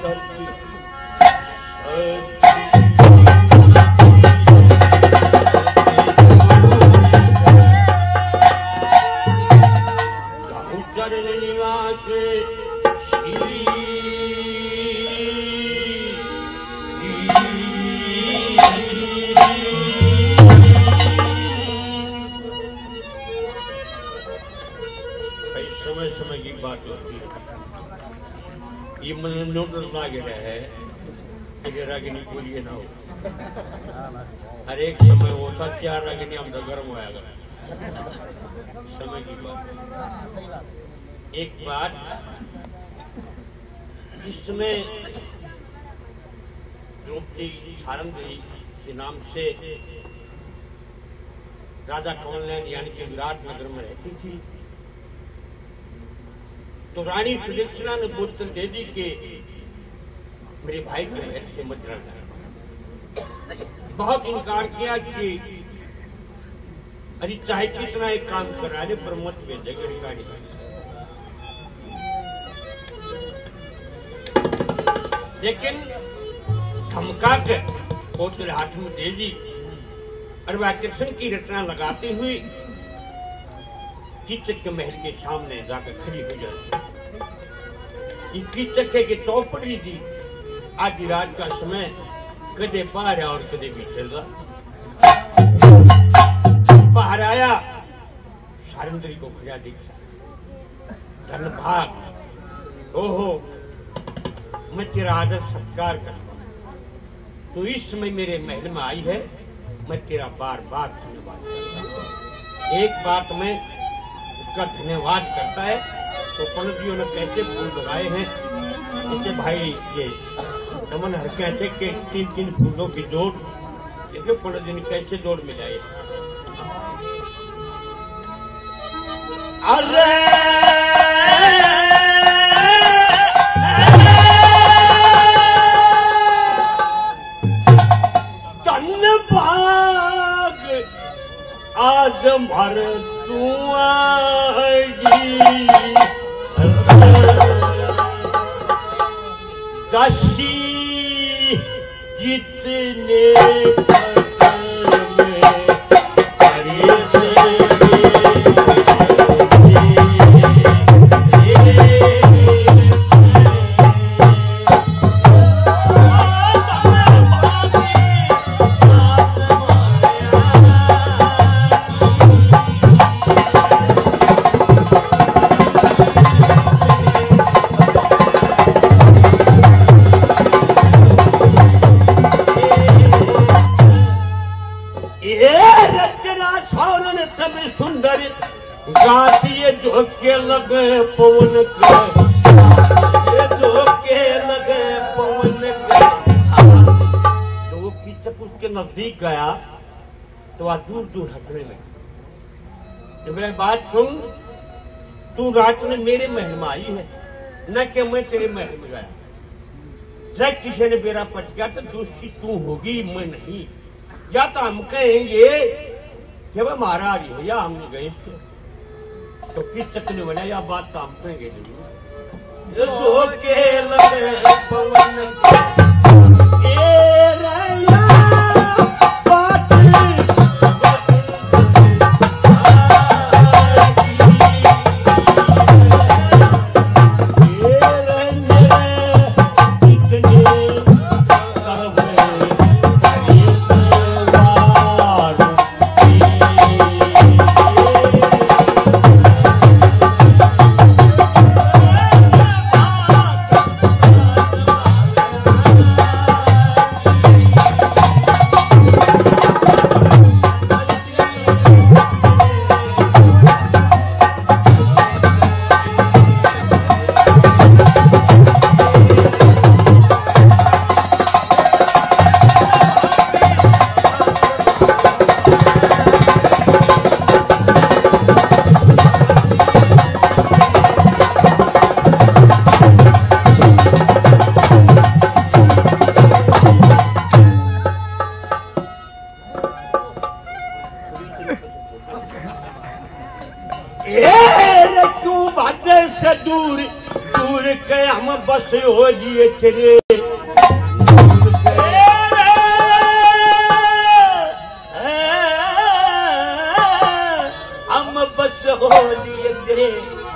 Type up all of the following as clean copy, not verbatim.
ये मन नोटिस लागे है कि रागिनी बोलिए ना हो हर एक समय होता 4 रागिनी हम तो गर्म होया कर समय की बात। एक बात इसमें द्रौपदी सारंगी के नाम से राजा कौनलैन यानी कि विराट नगर में रहती थी। तो रानी सुदक्षिणा ने बोतल दे दी कि मेरे भाई को ऐसे मत रहना। बहुत इनकार किया कि अरे चाहे कितना एक काम करा दे पर मत भेजेगा रानी। लेकिन धमका कर बोतल हाथ में दे दी और वह कृष्ण की रचना लगाती हुई कीचक के महल के सामने जाकर खड़ी हो जाती। कीचक की चौपड़ी थी आधी रात का समय कदे पार और कदे भी चल रहा। बाहर आया सारंगी को खड़ा देखा धन भाग ओहो मैं तेरा आदर सत्कार करता हूं। तो इस समय मेरे महल में आई है मैं तेरा बार बार धन्यवाद करता हूं। एक बात में उसका धन्यवाद करता है तो पंडित जियों ने कैसे फूल लगाए हैं जैसे भाई ये रमन हर कहते कि 3-3 फूलों की जोड़ देखो पंडित जी ने कैसे जोड़ मिलाए। अरे धन्यवाद आज भर तू आएगी काशी जितने धोखे लगे पवन तो वो कीचक उसके नजदीक गया तो वह दूर दूर हटने लगी। जब मेरी बात सुन तू रात में मेरे महल में आई है न कि मैं तेरे महल में गया। जब किसी ने मेरा पट गया तो दूसरी तू होगी मैं नहीं। या तो हम कहेंगे कि वह महाराज है या हमने गए तो कीचक ने बोला या बात तो हम कहेंगे जरूर। के लगे पवन दूर के हम बस हो जिए तेरे हम बस हो लिए तेरे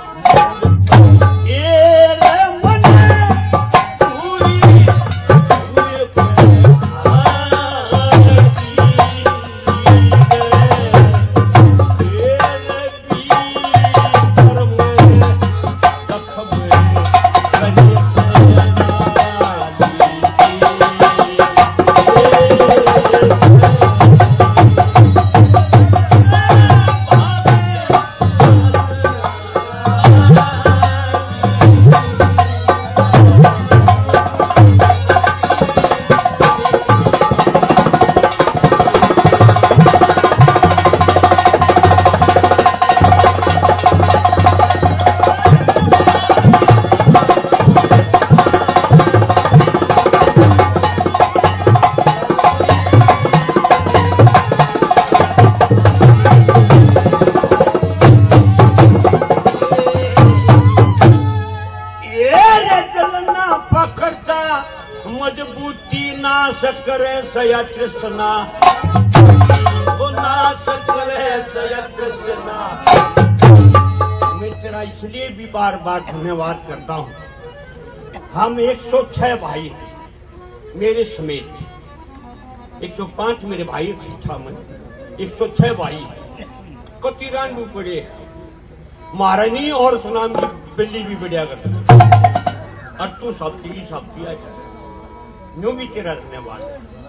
मजबूती नाश करे सया कृष्णा वो नाश करे सया कृष्णा। मैं तेरा इसलिए भी बार बार धन्यवाद करता हूँ। हम 106 भाई मेरे समेत 105 मेरे भाई शिक्षा में 106 भाई कतिरानू बड़े महारानी और सुनाम की बिल्ली भी बढ़िया करते और तू सब दिया न्यू भी तेरा धन्यवाद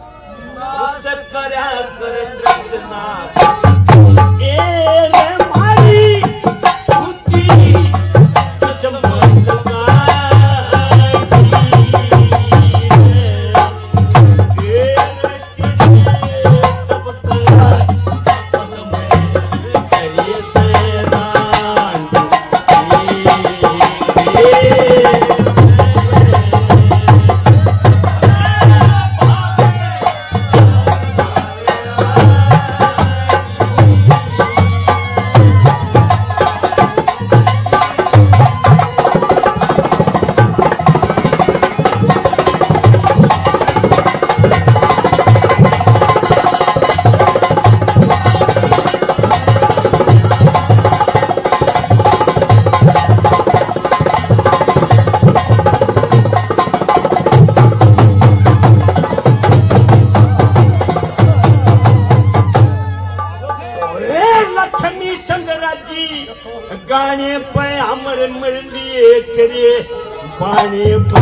गाने पे हमरे मिल लिए तेरे पानी पे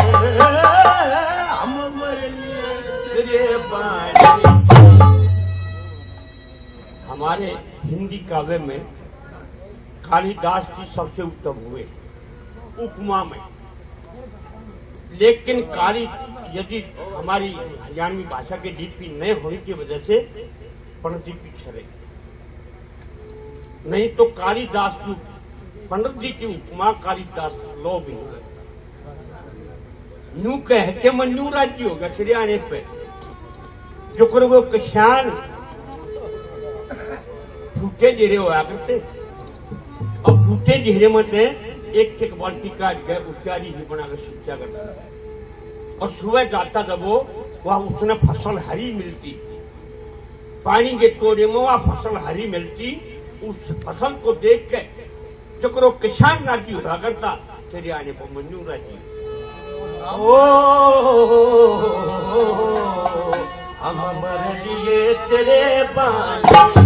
हम मर लिए तेरे पानी। हमारे हिंदी काव्य में कालिदास जी सबसे उत्तम हुए उपमा में, लेकिन यदि हमारी हरियाणवी भाषा की लिपि न होने की वजह से पंडित जी पीछे रहे, नहीं तो कालिदास की पंडित जी की उपमा कालिदास लो भी न्यू कहते मन्यू राज्य होगा हरियाणे पे जो करो वो किसान फूटे जेरे होया करते और फूटे जेरे मत एक बाल्टी काट के उपचारी ही बनाकर शिक्षा करता और सुबह जाता जब वो वहां उसने फसल हरी मिलती, पानी के तोड़े में वह फसल हरी मिलती। उस फसल को देख के जो करो किसान राज्य हुआ करता तेरे आने पर मन्नू राज्य हम मर लिए तेरे पानी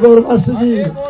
गौर मास्टर जी।